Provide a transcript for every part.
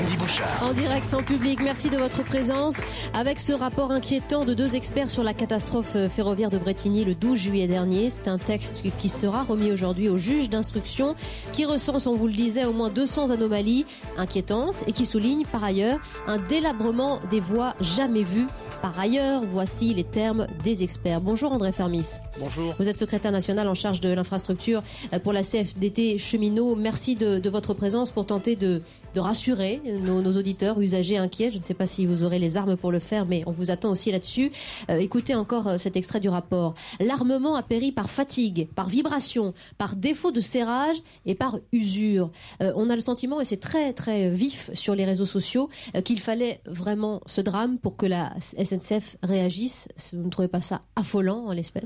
Andy Bouchard. En direct, en public, merci de votre présence. Avec ce rapport inquiétant de 2 experts sur la catastrophe ferroviaire de Brétigny le 12 juillet dernier. C'est un texte qui sera remis aujourd'hui au juge d'instruction qui recense, on vous le disait, au moins 200 anomalies inquiétantes et qui souligne par ailleurs un délabrement des voies jamais vu. Par ailleurs, voici les termes des experts. Bonjour André Fermis. Bonjour. Vous êtes secrétaire national en charge de l'infrastructure pour la CFDT Cheminots. Merci de votre présence pour tenter de rassurer nos auditeurs, usagers inquiets. Je ne sais pas si vous aurez les armes pour le faire, mais on vous attend aussi là-dessus. Écoutez encore cet extrait du rapport. L'armement a péri par fatigue, par vibration, par défaut de serrage et par usure. On a le sentiment, et c'est très très vif sur les réseaux sociaux, qu'il fallait vraiment ce drame pour que la SNCF réagisse. Vous ne trouvez pas ça affolant en l'espèce ?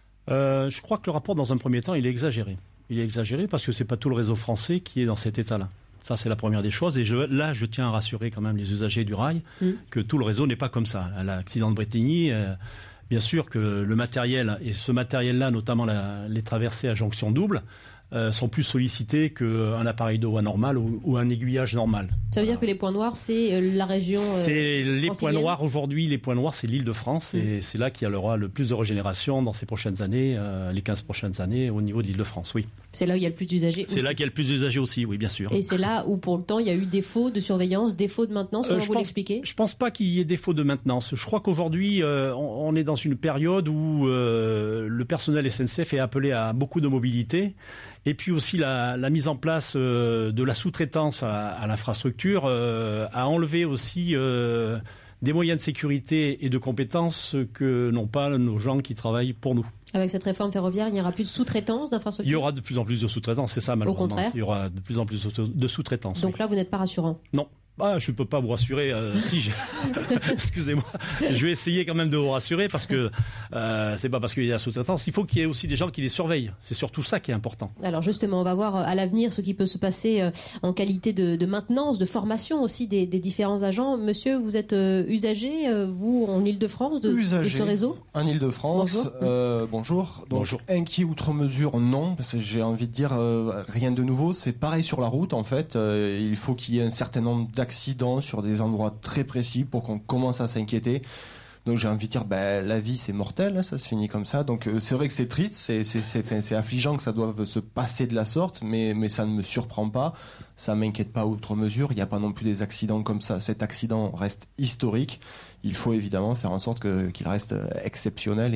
Je crois que le rapport, dans un premier temps, il est exagéré. Il est exagéré parce que c'est pas tout le réseau français qui est dans cet état-là. Ça, c'est la première des choses. Et je tiens à rassurer quand même les usagers du rail que tout le réseau n'est pas comme ça. À l'accident de Brétigny, bien sûr que le matériel, et ce matériel-là, notamment les traversées à jonction double, sont plus sollicités qu'un appareil de voie normal ou un aiguillage normal. Ça veut dire que les points noirs, c'est la région c'est les points noirs aujourd'hui. Les points noirs, c'est l'Île-de-France et c'est là qu'il y aura le plus de régénération dans ces prochaines années, les 15 prochaines années au niveau de l'Île-de-France, oui. C'est là où il y a le plus d'usagers aussi. C'est là qu'il y a le plus d'usagers aussi, oui, bien sûr. Et c'est là où, pour le temps, il y a eu défaut de surveillance, défaut de maintenance, comment vous l'expliquez ? Je pense pas qu'il y ait défaut de maintenance. Je crois qu'aujourd'hui, on est dans une période où le personnel SNCF est appelé à beaucoup de mobilité. Et puis aussi la mise en place de la sous-traitance à l'infrastructure a enlevé aussi des moyens de sécurité et de compétences que n'ont pas nos gens qui travaillent pour nous. Avec cette réforme ferroviaire, il n'y aura plus de sous-traitance d'infrastructure ? Il y aura de plus en plus de sous-traitance, c'est ça malheureusement. Au contraire. Il y aura de plus en plus de sous-traitance. Donc oui. là, vous n'êtes pas rassurant ? Non. Je peux pas vous rassurer. Excusez-moi. Je vais essayer quand même de vous rassurer parce que c'est pas parce qu'il y a la sous-traitance. Il faut qu'il y ait aussi des gens qui les surveillent. C'est surtout ça qui est important. Alors justement, on va voir à l'avenir ce qui peut se passer en qualité de maintenance, de formation aussi des différents agents. Monsieur, vous êtes usager, vous, en Île-de-France, de ce réseau ? En Île-de-France. Bonjour. Donc, bonjour. Inquiet outre mesure, non, parce que j'ai envie de dire rien de nouveau. C'est pareil sur la route, en fait. Il faut qu'il y ait un certain nombre d'accidents sur des endroits très précis pour qu'on commence à s'inquiéter. Donc j'ai envie de dire, la vie c'est mortel, hein, ça se finit comme ça. Donc c'est vrai que c'est triste, c'est affligeant que ça doive se passer de la sorte, mais ça ne me surprend pas, ça m'inquiète pas outre mesure. Il n'y a pas non plus des accidents comme ça. Cet accident reste historique. Il faut évidemment faire en sorte qu'il reste exceptionnel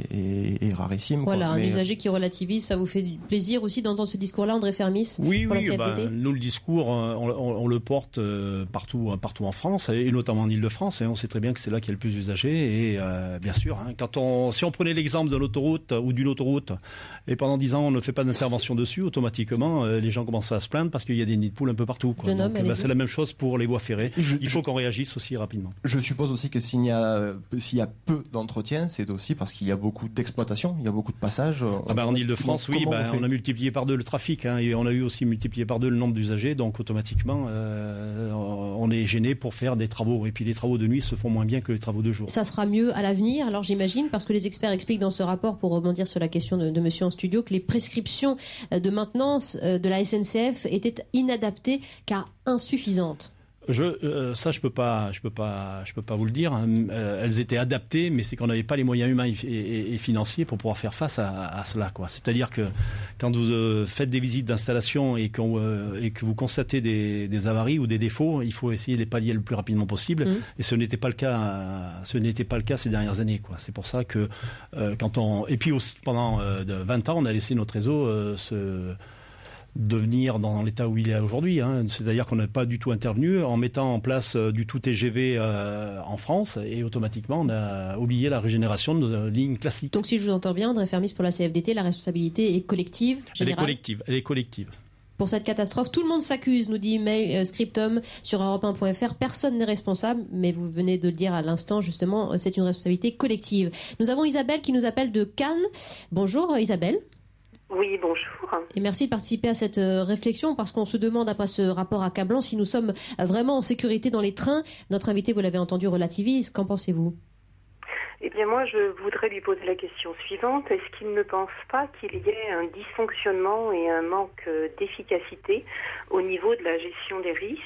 et rarissime. Voilà, quoi. Un usager qui relativise, ça vous fait du plaisir aussi d'entendre ce discours-là, André Fermis ? Oui, pour la CFDT ? nous le discours, on le porte partout en France et notamment en Île-de-France. Et on sait très bien que c'est là qu'il y a le plus d'usagers. Et bien sûr, si on prenait l'exemple de l'autoroute ou d'une autoroute et pendant 10 ans on ne fait pas d'intervention dessus, automatiquement les gens commencent à se plaindre parce qu'il y a des nids de poules un peu partout. Quoi. Donc, c'est la même chose pour les voies ferrées. Il faut qu'on réagisse aussi rapidement. Je suppose aussi que s'il y a peu d'entretien, c'est aussi parce qu'il y a beaucoup d'exploitation, il y a beaucoup de passages. En Île-de-France, oui, on a multiplié par 2 le trafic, hein, et on a eu aussi multiplié par 2 le nombre d'usagers, donc automatiquement, on est gêné pour faire des travaux. Et puis les travaux de nuit se font moins bien que les travaux de jour. Ça sera mieux à l'avenir, alors j'imagine, parce que les experts expliquent dans ce rapport, pour rebondir sur la question de monsieur en studio, que les prescriptions de maintenance de la SNCF étaient inadaptées car insuffisantes. Ça, je peux pas vous le dire. Elles étaient adaptées, mais c'est qu'on n'avait pas les moyens humains et financiers pour pouvoir faire face à cela, quoi. C'est-à-dire que quand vous faites des visites d'installation et que vous constatez des avaries ou des défauts, il faut essayer de les pallier le plus rapidement possible. Et ce n'était pas le cas. Ces dernières années, quoi. C'est pour ça que et puis aussi pendant 20 ans, on a laissé notre réseau devenir dans l'état où il est aujourd'hui, hein. C'est-à-dire qu'on n'a pas du tout intervenu en mettant en place du tout TGV en France et automatiquement on a oublié la régénération de nos lignes classiques. Donc si je vous entends bien, André Fermis, pour la CFDT, la responsabilité est collective, générale. Elle est collective. Pour cette catastrophe, tout le monde s'accuse, nous dit Mail Scriptum sur europe1.fr. Personne n'est responsable, mais vous venez de le dire à l'instant, justement, c'est une responsabilité collective. Nous avons Isabelle qui nous appelle de Cannes. Bonjour Isabelle. Oui, bonjour. Et merci de participer à cette réflexion parce qu'on se demande après ce rapport accablant si nous sommes vraiment en sécurité dans les trains. Notre invité, vous l'avez entendu, relativise. Qu'en pensez-vous ? Eh bien, moi, je voudrais lui poser la question suivante. Est-ce qu'il ne pense pas qu'il y ait un dysfonctionnement et un manque d'efficacité au niveau de la gestion des risques ?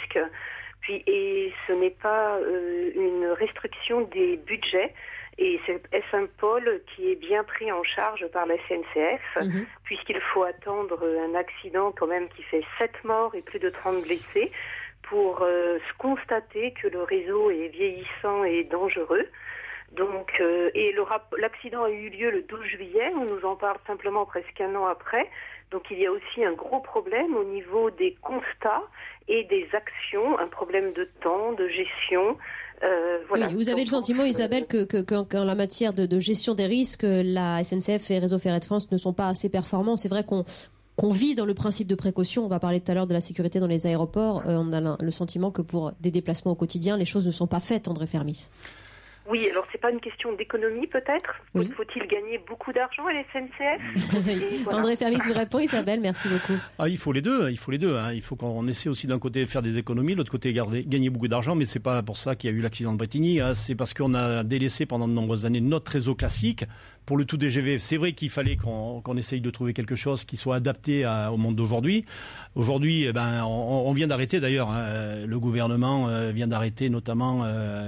Et ce n'est pas une restriction des budgets. Et c'est Saint-Paul qui est bien pris en charge par la SNCF, puisqu'il faut attendre un accident quand même qui fait 7 morts et plus de 30 blessés pour se constater que le réseau est vieillissant et dangereux. Donc, et l'accident a eu lieu le 12 juillet, on nous en parle simplement presque un an après. Donc il y a aussi un gros problème au niveau des constats et des actions, un problème de temps, de gestion. Voilà. Oui, vous avez le sentiment, Isabelle, qu'en la matière de gestion des risques, la SNCF et Réseau Ferré de France ne sont pas assez performants. C'est vrai qu'on vit dans le principe de précaution. On va parler tout à l'heure de la sécurité dans les aéroports. On a le sentiment que pour des déplacements au quotidien, les choses ne sont pas faites, André Fermis. Oui, alors c'est pas une question d'économie peut-être. Oui. Faut-il gagner beaucoup d'argent à la SNCF? Voilà. André Fermis vous répond, Isabelle, merci beaucoup. Il faut les deux. Il faut qu'on essaie aussi d'un côté de faire des économies, de l'autre côté gagner beaucoup d'argent, mais c'est pas pour ça qu'il y a eu l'accident de Bretigny. C'est parce qu'on a délaissé pendant de nombreuses années notre réseau classique. Pour le tout DGV, c'est vrai qu'il fallait qu'on essaye de trouver quelque chose qui soit adapté au monde d'aujourd'hui. Aujourd'hui, on vient d'arrêter d'ailleurs, le gouvernement vient d'arrêter notamment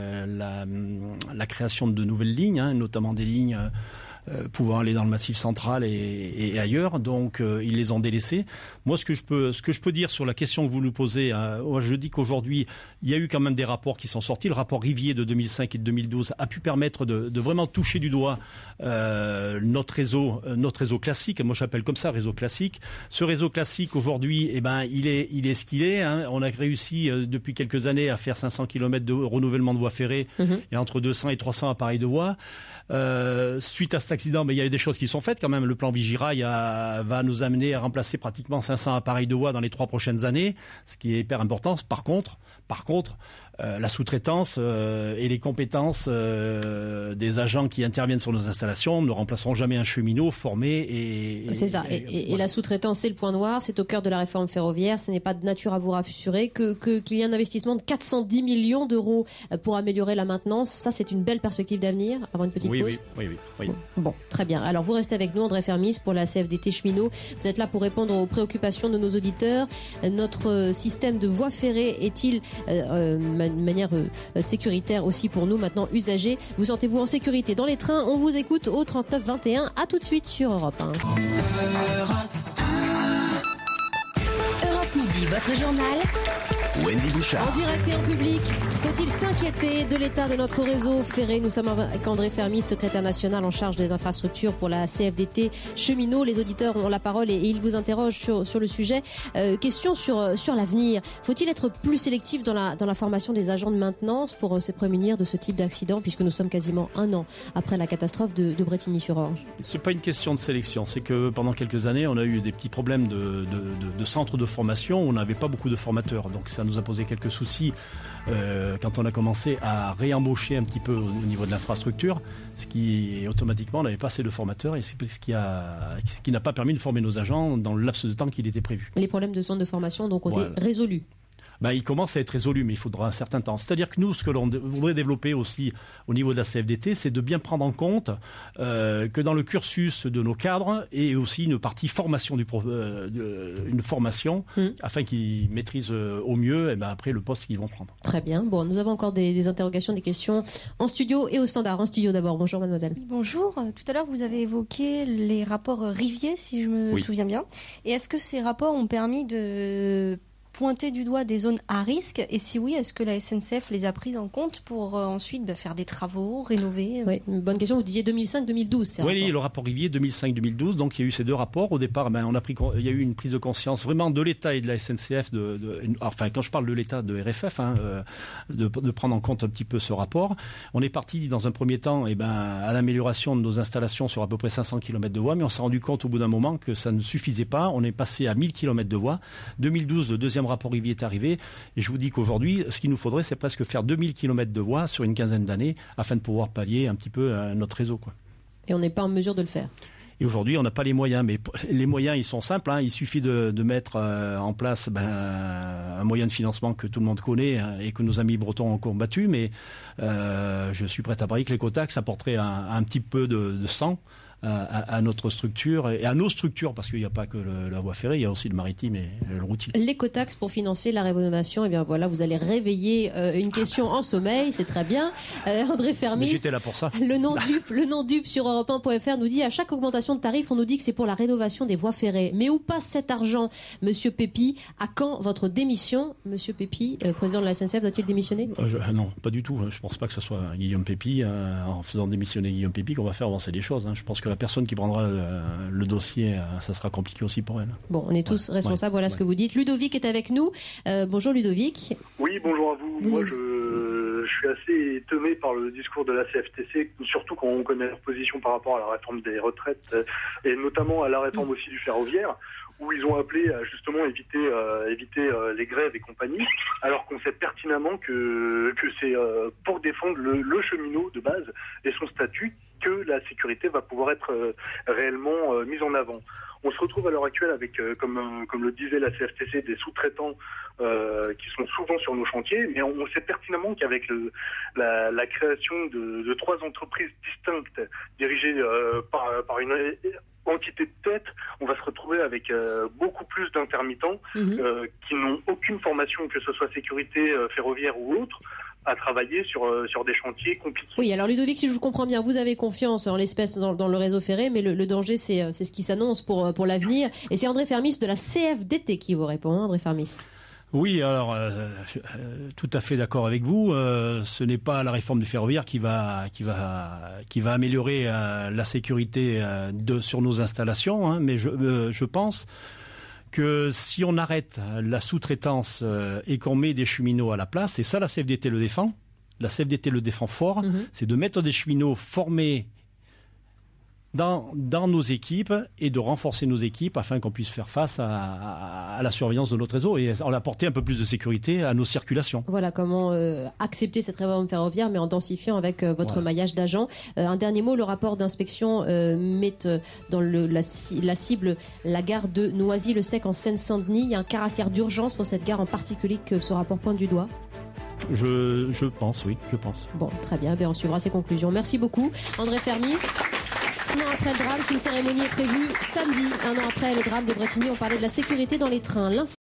la création de nouvelles lignes, notamment des lignes pouvant aller dans le Massif central et ailleurs. Donc ils les ont délaissés. Moi, ce que je peux dire sur la question que vous nous posez, je dis qu'aujourd'hui il y a eu quand même des rapports qui sont sortis. Le rapport Rivier de 2005 et de 2012 a pu permettre de vraiment toucher du doigt notre réseau classique. Moi, j'appelle comme ça réseau classique. Ce réseau classique aujourd'hui, il est ce qu'il est. On a réussi depuis quelques années à faire 500 km de renouvellement de voies ferrées et entre 200 et 300 appareils de voies. Suite à cet accident, il y a des choses qui sont faites quand même. Le plan Vigirail va nous amener à remplacer pratiquement 500 appareils de voies dans les 3 prochaines années, ce qui est hyper important. Par contre, la sous-traitance et les compétences des agents qui interviennent sur nos installations ne remplaceront jamais un cheminot formé. C'est ça. Et la sous-traitance, c'est le point noir. C'est au cœur de la réforme ferroviaire. Ce n'est pas de nature à vous rassurer qu'il y a un investissement de 410 millions d'euros pour améliorer la maintenance. Ça, c'est une belle perspective d'avenir. Avant une petite pause. Oui. Bon, très bien. Alors, vous restez avec nous, André Fermis, pour la CFDT cheminot. Vous êtes là pour répondre aux préoccupations de nos auditeurs. Notre système de voies ferrées est-il de manière sécuritaire aussi pour nous maintenant usagers? Vous sentez-vous en sécurité dans les trains? On vous écoute au 39 21. À tout de suite sur Europe 1. Europe Midi, votre journal. Wendy Bouchard. En direct et en public, faut-il s'inquiéter de l'état de notre réseau ferré? Nous sommes avec André Fermis, secrétaire national en charge des infrastructures pour la CFDT cheminot. Les auditeurs ont la parole et ils vous interrogent sur le sujet. Question sur l'avenir. Faut-il être plus sélectif dans la formation des agents de maintenance pour se prémunir de ce type d'accident, puisque nous sommes quasiment un an après la catastrophe de Bretigny-sur-Orge? C'est pas une question de sélection, c'est que pendant quelques années, on a eu des petits problèmes de centres de formation où on n'avait pas beaucoup de formateurs. Donc ça nous a posé quelques soucis quand on a commencé à réembaucher un petit peu au niveau de l'infrastructure, ce qui automatiquement on n'avait pas assez de formateurs et c'est ce qui n'a pas permis de former nos agents dans le laps de temps qu'il était prévu. Les problèmes de centres de formation donc ont été résolus. Il commence à être résolu, mais il faudra un certain temps. C'est-à-dire que nous, ce que l'on voudrait développer aussi au niveau de la CFDT, c'est de bien prendre en compte que dans le cursus de nos cadres et aussi une partie formation une formation afin qu'ils maîtrisent au mieux après le poste qu'ils vont prendre. Très bien. Bon, nous avons encore des interrogations, des questions en studio et au standard. En studio d'abord. Bonjour mademoiselle. Oui, bonjour. Tout à l'heure, vous avez évoqué les rapports Rivier, si je me souviens bien. Et est-ce que ces rapports ont permis de pointer du doigt des zones à risque, et si oui, est-ce que la SNCF les a prises en compte pour ensuite faire des travaux, rénover? Oui, une bonne question. Vous disiez 2005-2012. Oui, le rapport Rivier 2005-2012. Donc il y a eu ces deux rapports. Au départ, il y a eu une prise de conscience vraiment de l'État et de la SNCF. Enfin, quand je parle de l'État, de RFF, de prendre en compte un petit peu ce rapport. On est parti dans un premier temps, à l'amélioration de nos installations sur à peu près 500 km de voies, mais on s'est rendu compte au bout d'un moment que ça ne suffisait pas. On est passé à 1000 km de voies. 2012, le deuxième rapport Rivier est arrivé et je vous dis qu'aujourd'hui ce qu'il nous faudrait c'est presque faire 2000 km de voies sur une quinzaine d'années afin de pouvoir pallier un petit peu notre réseau. Et on n'est pas en mesure de le faire. Et aujourd'hui, on n'a pas les moyens, mais les moyens, ils sont simples. Il suffit de mettre en place un moyen de financement que tout le monde connaît et que nos amis bretons ont combattu. Mais je suis prêt à parier que l'écotaxe apporterait un petit peu de sang à notre structure et à nos structures, parce qu'il n'y a pas que la voie ferrée, il y a aussi le maritime et le routier. L'écotaxe pour financer la rénovation, et bien voilà, vous allez réveiller une question en sommeil, c'est très bien. André Fermis, j'étais là pour ça. Le nom dupe sur europe1.fr nous dit à chaque augmentation de tarif, on nous dit que c'est pour la rénovation des voies ferrées. Mais où passe cet argent, Monsieur Pépi? À quand votre démission, Monsieur Pépi, président de la SNCF, doit-il démissionner? Non, pas du tout. Je pense pas que ce soit Guillaume Pépi, en faisant démissionner Guillaume Pépi, qu'on va faire avancer les choses. Je pense que la personne qui prendra le dossier, ça sera compliqué aussi pour elle. Bon, on est tous responsables, voilà ce que vous dites. Ludovic est avec nous. Bonjour Ludovic. Oui, bonjour à vous. Moi, je suis assez étonné par le discours de la CFTC, surtout quand on connaît leur position par rapport à la réforme des retraites et notamment à la réforme aussi du ferroviaire, où ils ont appelé à justement éviter les grèves et compagnie, alors qu'on sait pertinemment que c'est pour défendre le cheminot de base et son statut que la sécurité va pouvoir être réellement mise en avant. On se retrouve à l'heure actuelle avec, comme le disait la CFTC, des sous-traitants qui sont souvent sur nos chantiers, mais on sait pertinemment qu'avec la création de 3 entreprises distinctes dirigées par une entité de tête, on va se retrouver avec beaucoup plus d'intermittents qui n'ont aucune formation, que ce soit sécurité ferroviaire ou autre, à travailler sur des chantiers compliqués. Oui, alors Ludovic, si je vous comprends bien, vous avez confiance en l'espèce dans le réseau ferré, mais le danger, c'est ce qui s'annonce pour l'avenir. Et c'est André Fermis de la CFDT qui vous répond, André Fermis. Oui, alors tout à fait d'accord avec vous. Ce n'est pas la réforme du ferroviaire qui va améliorer la sécurité sur nos installations, mais je pense que si on arrête la sous-traitance et qu'on met des cheminots à la place, et ça la CFDT le défend, fort, c'est de mettre des cheminots formés dans nos équipes et de renforcer nos équipes afin qu'on puisse faire face à la surveillance de notre réseau et en apporter un peu plus de sécurité à nos circulations. Voilà comment accepter cette réforme ferroviaire, mais en densifiant avec votre maillage d'agents. Un dernier mot, le rapport d'inspection met dans la cible la gare de Noisy-le-Sec en Seine-Saint-Denis. Il y a un caractère d'urgence pour cette gare en particulier que ce rapport pointe du doigt. Je pense, oui, je pense. Bon, très bien, on suivra ses conclusions. Merci beaucoup, André Fermis. Un an après le drame, une cérémonie est prévue samedi. Un an après le drame de Bretigny, on parlait de la sécurité dans les trains. L'info